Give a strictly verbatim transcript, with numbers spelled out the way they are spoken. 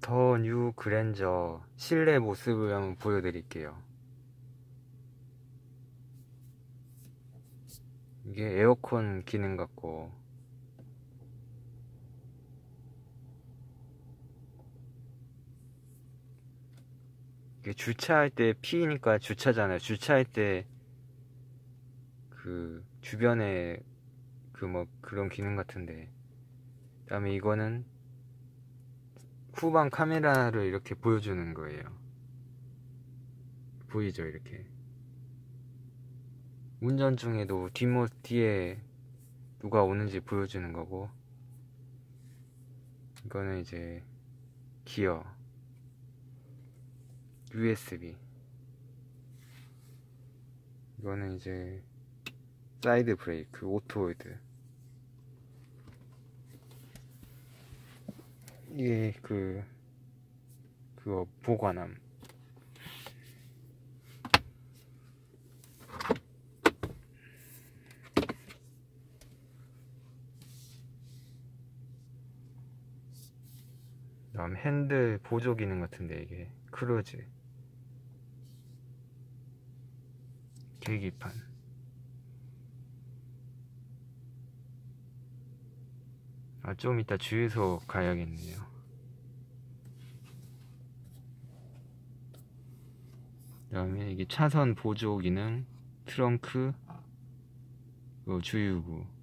더 뉴 그랜저 실내 모습을 한번 보여드릴게요. 이게 에어컨 기능 같고, 이게 주차할 때 피니까 주차잖아요. 주차할 때 그 주변에 그 뭐 그런 기능 같은데, 그 다음에 이거는 후방 카메라를 이렇게 보여주는 거예요. 보이죠? 이렇게 운전 중에도 뒷모 뒤에 누가 오는지 보여주는 거고, 이거는 이제 기어 유에스비, 이거는 이제 사이드 브레이크 오토홀드, 이게 그 그거 보관함. 다음 핸들 보조 기능 같은데, 이게 크루즈, 계기판, 아, 좀 이따 주유소 가야겠네요. 그 다음에 이게 차선 보조 기능, 트렁크, 어, 주유구,